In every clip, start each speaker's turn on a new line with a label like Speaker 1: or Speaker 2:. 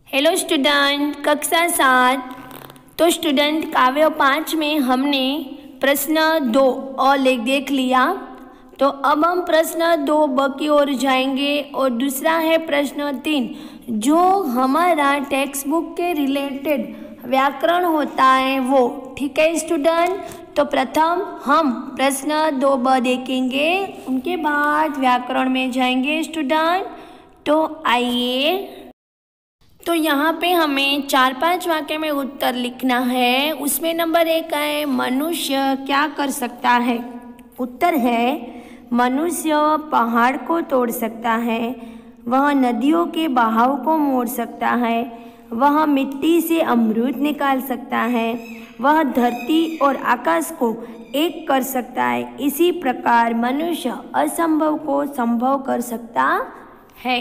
Speaker 1: Hello student, कक्षा 7। तो student काव्य 5 में हमने प्रश्न 2 और देख लिया। तो अब हम प्रश्न 2 ब की ओर जाएंगे और दूसरा है प्रश्न 3 जो हमारा टेक्स्ट बुक के रिलेटेड व्याकरण होता है वो। ठीक है स्टूडेंट, तो प्रथम हम प्रश्न 2 ब देखेंगे, उनके बाद व्याकरण में जाएंगे स्टूडेंट। तो आइए, तो यहाँ पे हमें 4-5 वाक्य में उत्तर लिखना है। उसमें नंबर 1 है मनुष्य क्या कर सकता है। उत्तर है मनुष्य पहाड़ को तोड़ सकता है, वह नदियों के बहाव को मोड़ सकता है, वह मिट्टी से अमृत निकाल सकता है, वह धरती और आकाश को एक कर सकता है। इसी प्रकार मनुष्य असंभव को संभव कर सकता है।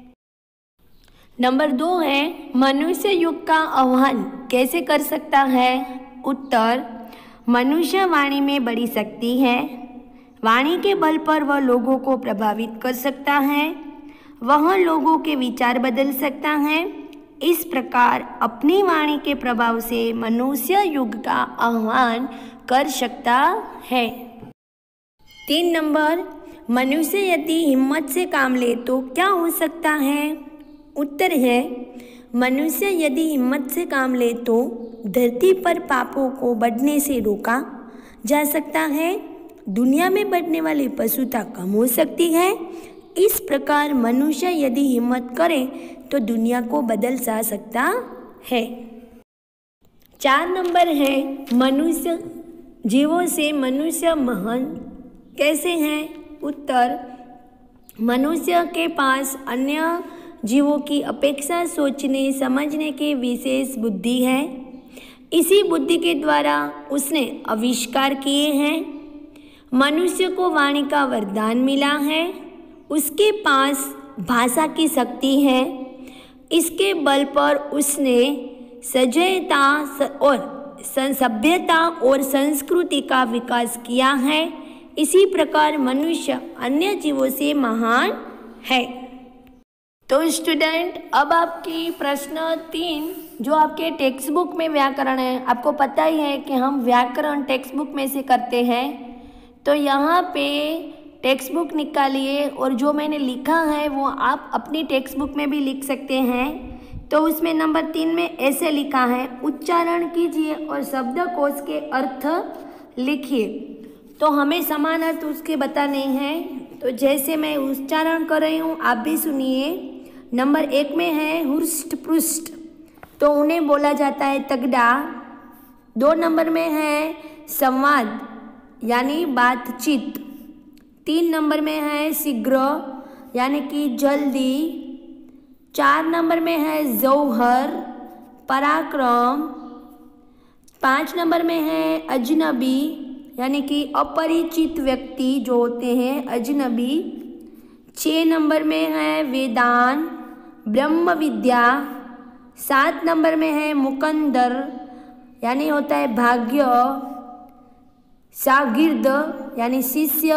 Speaker 1: नंबर 2 है मनुष्य युग का आह्वान कैसे कर सकता है। उत्तर मनुष्य वाणी में बड़ी शक्ति है, वाणी के बल पर वह लोगों को प्रभावित कर सकता है, वह लोगों के विचार बदल सकता है। इस प्रकार अपनी वाणी के प्रभाव से मनुष्य युग का आह्वान कर सकता है। 3 नंबर मनुष्य यदि हिम्मत से काम ले तो क्या हो सकता है। उत्तर है मनुष्य यदि हिम्मत से काम ले तो धरती पर पापों को बढ़ने से रोका जा सकता है, दुनिया में बढ़ने वाली पशुता कम हो सकती है। इस प्रकार मनुष्य यदि हिम्मत करे तो दुनिया को बदल जा सकता है। 4 नंबर है मनुष्य जीवों से मनुष्य महान कैसे हैं। उत्तर मनुष्य के पास अन्य जीवों की अपेक्षा सोचने समझने की विशेष बुद्धि है, इसी बुद्धि के द्वारा उसने आविष्कार किए हैं। मनुष्य को वाणी का वरदान मिला है, उसके पास भाषा की शक्ति है, इसके बल पर उसने सभ्यता और संस्कृति का विकास किया है। इसी प्रकार मनुष्य अन्य जीवों से महान है। तो स्टूडेंट अब आपकी प्रश्न 3 जो आपके टेक्स्ट बुक में व्याकरण है, आपको पता ही है कि हम व्याकरण टेक्स्ट बुक में से करते हैं। तो यहाँ पे टेक्स्ट बुक निकालिए और जो मैंने लिखा है वो आप अपनी टेक्स्ट बुक में भी लिख सकते हैं। तो उसमें नंबर 3 में ऐसे लिखा है उच्चारण कीजिए और शब्दकोश के अर्थ लिखिए। तो हमें समान अर्थ उसके बताने हैं। तो जैसे मैं उच्चारण कर रही हूँ आप भी सुनिए। नंबर 1 में है हुष्ट पृष्ठ, तो उन्हें बोला जाता है तगड़ा। 2 नंबर में है संवाद यानी बातचीत। 3 नंबर में है शीघ्र यानी कि जल्दी। 4 नंबर में है जौहर पराक्रम। 5 नंबर में है अजनबी यानी कि अपरिचित व्यक्ति जो होते हैं अजनबी। 6 नंबर में है वेदांत ब्रह्म विद्या। 7 नंबर में है मुकंदर यानी होता है भाग्य। शागिर्द यानी शिष्य।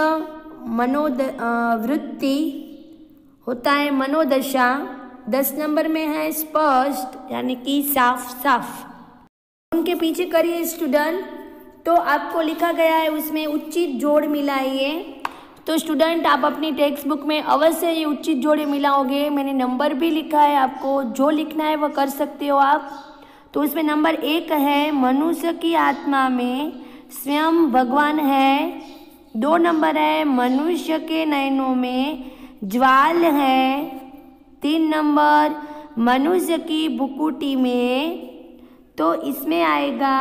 Speaker 1: वृत्ति होता है मनोदशा। 10 नंबर में है स्पष्ट यानी कि साफ साफ। उनके पीछे करिए स्टूडेंट। तो आपको लिखा गया है उसमें उचित जोड़ मिलाइए। तो स्टूडेंट आप अपनी टेक्स्ट बुक में अवश्य ये उचित जोड़े मिलाओगे। मैंने नंबर भी लिखा है, आपको जो लिखना है वह कर सकते हो आप। तो उसमें नंबर 1 है मनुष्य की आत्मा में स्वयं भगवान है। 2 नंबर है मनुष्य के नयनों में ज्वाल है। 3 नंबर मनुष्य की भुकुटी में, तो इसमें आएगा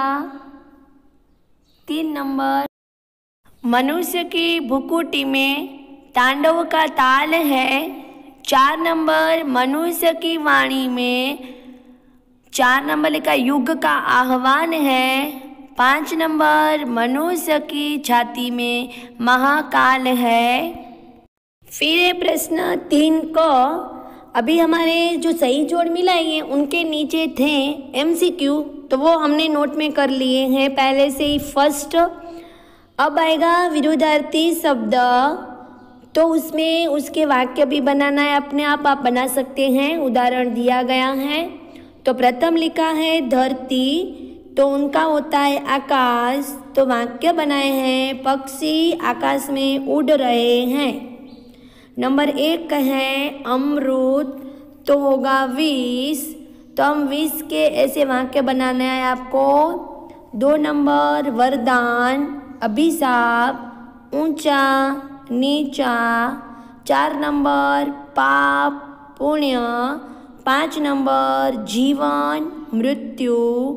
Speaker 1: 3 नंबर मनुष्य की भुकुटी में तांडव का ताल है। 4 नंबर मनुष्य की वाणी में 4 नंबर लिखा युग का आह्वान है। 5 नंबर मनुष्य की छाती में महाकाल है। फिर प्रश्न 3 को अभी हमारे जो सही जोड़ मिलाएंगे उनके नीचे थे MCQ, तो वो हमने नोट में कर लिए हैं पहले से ही फर्स्ट। अब आएगा विरोधार्थी शब्द, तो उसमें उसके वाक्य भी बनाना है अपने आप बना सकते हैं, उदाहरण दिया गया है। तो प्रथम लिखा है धरती, तो उनका होता है आकाश। तो वाक्य बनाए हैं पक्षी आकाश में उड़ रहे हैं। नंबर 1 है अमृत, तो होगा विष। तो हम विष के ऐसे वाक्य बनाने हैं आपको। 2 नंबर वरदान, अभिशाप, ऊंचा, नीचा। 4 नंबर पाप, पुण्य। 5 नंबर जीवन, मृत्यु।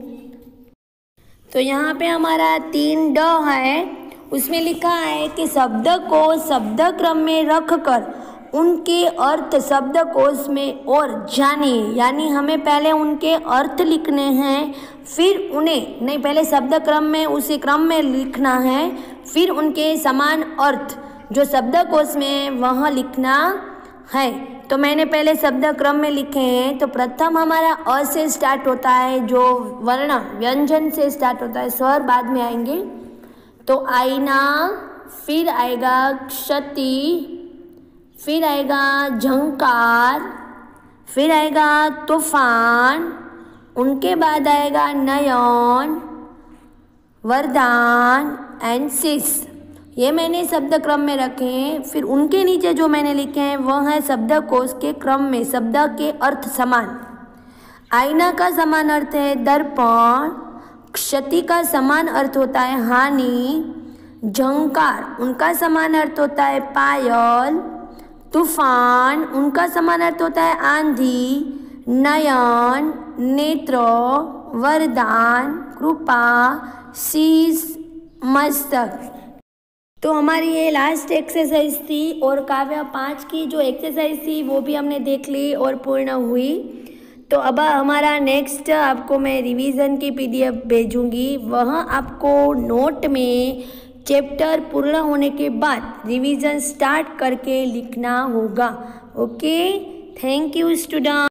Speaker 1: तो यहाँ पे हमारा 3 ड है, उसमें लिखा है कि शब्द को शब्द क्रम में रखकर उनके अर्थ शब्दकोश में और जानिए। यानी हमें पहले उनके अर्थ लिखने हैं, फिर उन्हें नहीं, पहले शब्द क्रम में उसी क्रम में लिखना है, फिर उनके समान अर्थ जो शब्दकोश में वह लिखना है। तो मैंने पहले शब्द क्रम में लिखे हैं। तो प्रथम हमारा अ से स्टार्ट होता है, जो वर्ण व्यंजन से स्टार्ट होता है, स्वर बाद में आएंगे। तो आईना, फिर आएगा क्षति, फिर आएगा झंकार, फिर आएगा तूफान, उनके बाद आएगा नयन, वरदान एंड शीश। ये मैंने शब्द क्रम में रखे हैं। फिर उनके नीचे जो मैंने लिखे हैं वह है शब्दकोश के क्रम में शब्द के अर्थ समान। आईना का समान अर्थ है दर्पण, क्षति का समान अर्थ होता है हानि, झंकार उनका समान अर्थ होता है पायल, तूफान उनका समान अर्थ होता है आंधी, नयन नेत्र, वरदान कृपा, शीश मस्तक। तो हमारी ये लास्ट एक्सरसाइज थी और काव्य 5 की जो एक्सरसाइज थी वो भी हमने देख ली और पूर्ण हुई। तो अब हमारा नेक्स्ट आपको मैं रिवीजन की PDF भेजूंगी, वह आपको नोट में चैप्टर पूर्ण होने के बाद रिवीजन स्टार्ट करके लिखना होगा। Okay, thank you student.